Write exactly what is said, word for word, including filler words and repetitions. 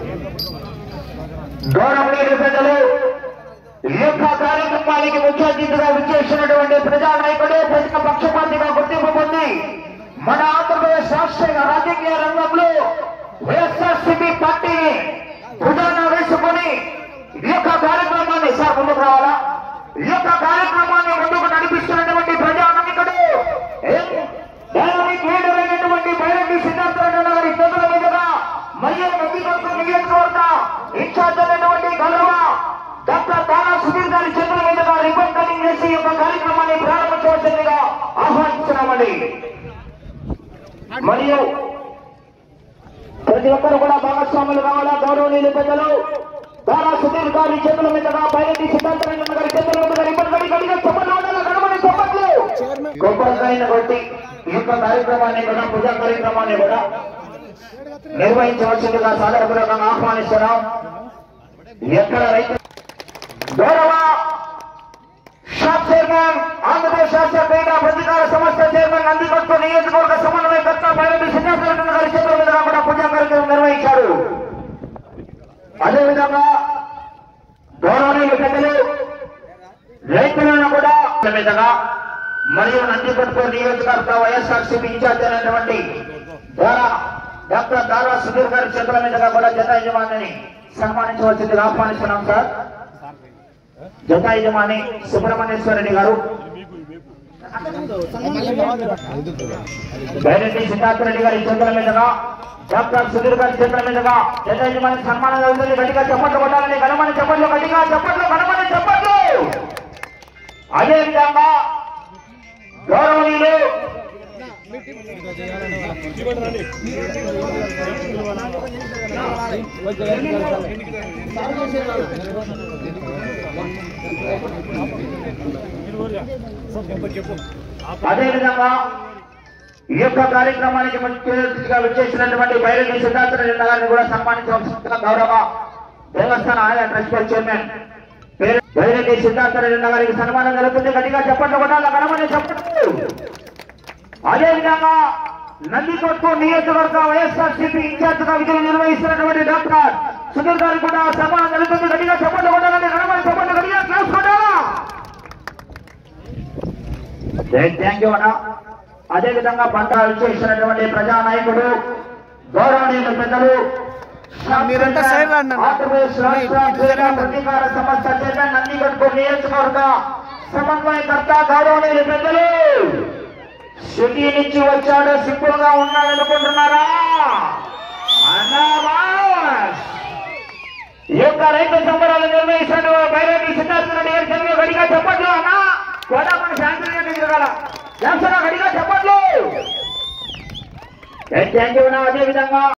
గౌరవనీయులు పెద్దలు ఈ యొక్క కార్యక్రమానికి ముఖ్య అతిథిగా విచ్చేసినటువంటి ప్రజా నాయకుడు ప్రజల పక్షపాతిగా గుర్తింపు పొంది మన ఆంధ్రప్రదేశ్ రాష్ట్ర రాజకీయ రంగంలో వైఎస్ఆర్సీపీ పార్టీని భుజాన వేసుకుని ఈ యొక్క కార్యక్రమాన్ని సార్ ముందుకు రావాలా ఈ యొక్క కార్యక్రమాన్ని ముందుకు నడిపిస్తున్నటువంటి ప్రజా నాయకుడు క్రీడమైనటువంటి బైరెడ్డి సిద్ధార్థ గారి చేతుల మీదుగా మయ్య నందికొట్టు నియోజకవర్గ ఇన్ఛార్జ్ అయినటువంటి గౌరవ డాక్టర్ దానా సుధీర్ గారి చేతుల మీదుగా రిబన్ కటింగ్ చేసి ఈ యొక్క కార్యక్రమాన్ని ప్రారంభించవలసిందిగా ఆహ్వానిస్తున్నామండి. మరియు ప్రతి ఒక్కరు కూడా భాగస్వాములు కావాలా. గౌరవనీయులు పెద్దలు దానా సుధీర్ గారి చేతుల మీదుగా బైరెడ్డి సిద్ధార్థ గారి చేతుల మీదుగా రిబన్ కటింగ్ కలిగి చెప్పట్లు గడమని చెప్పట్లు కొబ్బరికాయను కొట్టి ఈ యొక్క కార్యక్రమాన్ని కూడా పూజా కార్యక్రమాన్ని కూడా నిర్వహించవలసిందిగా సాదరపూర్వకంగా ఆహ్వానిస్తున్నాం. ఎక్కడ రైతు గౌరవ షాప్ చైర్మన్ ఆంధ్రప్రదేశ్ రాష్ట్ర క్రీడా ప్రతికార సంస్థ చైర్మన్ నందికొట్టు నియోజకవర్గ సమన్వయకర్త బైరెడ్డి సిద్ధార్థ గారి చేతుల మీదుగా కూడా పూజా కార్యక్రమం నిర్వహించారు. అదేవిధంగా గౌరవనీయులు పెద్దలు రైతులను కూడా మీదుగా మరియు నందికొట్టు నియోజకవర్గ వైఎస్ఆర్సీపీ ఇన్ఛార్జ్ అయినటువంటి ద్వారా డాక్టర్ దారా సుధీర్ గారి చేతుల మీదుగా కూడా జత యజమానిని సన్మానించవలసిందిగా ఆహ్వానిస్తున్నాం. సార్ జత యజమాని సుబ్రహ్మణ్యేశ్వర రెడ్డి గారు బైరెడ్డి సిద్ధార్థ రెడ్డి గారి చేతుల మీదుగా డాక్టర్ సుధీర్ గారి చేతుల మీదుగా జత యజమాని సన్మానం జరుగుతుంది. గట్టిగా చప్పట్లు కొట్టాలని గణమని చెప్పట్లు గట్టిగా చప్పట్లు గణమని చెప్పట్లు. అదేవిధంగా గౌరవనీయులు అదేవిధంగా ఈ యొక్క కార్యక్రమానికి ముఖ్యంగా విచ్చేసినటువంటి బైరెడ్డి సిద్ధార్థ రెడ్డి గారిని కూడా సన్మానించవలసిందిగా గౌరవ దేవస్థాన ఆలయ ట్రస్ట్ చైర్మన్ బైరెడ్డి సిద్ధార్థ రెడ్డి గారికి సన్మానం జరుగుతుంది. గట్టిగా చెప్పట్లు కొట్టాలి గణమని చెప్పట్లు. అదేవిధంగా నందికొట్టు నియోజకవర్గ వైఎస్ఆర్సీపీ ఇన్ఛార్జ్ గా విధులు నిర్వహిస్తున్నటువంటి డాక్టర్ సుధీర్ గారికి కూడా సన్మానం జరుగుతుంది. గట్టిగా చెప్పట్లు కొట్టాలని గణమని చెప్పట్లు గట్టిగా క్లాస్ కొట్టాలా. థ్యాంక్ యూ అన్న. అదేవిధంగా పంట విచ్చేసినటువంటి ప్రజా నాయకుడు గౌరవనీయులు పెద్దలు ఆంధ్రప్రదేశ్ రాష్ట్ర ప్రతీకార సంస్థ చైర్మన్ నందికొట్టు నియోజకవర్గ సమన్వయకర్త గౌరవనీయులు పెద్దలు సిటీ నుంచి వచ్చాడు సింపుల్ గా ఉన్నాడు అనుకుంటున్నారా? ఈ యొక్క రైతు సంబరాలు నిర్వహించాడు బైరెడ్డి సిద్ధార్థ రెడ్డి గారి చదువు గడిగా చెప్పట్లు అన్న కూడా మన శాంతి తిరగాల గడిగా చెప్పట్లు. Thank you. అదేవిధంగా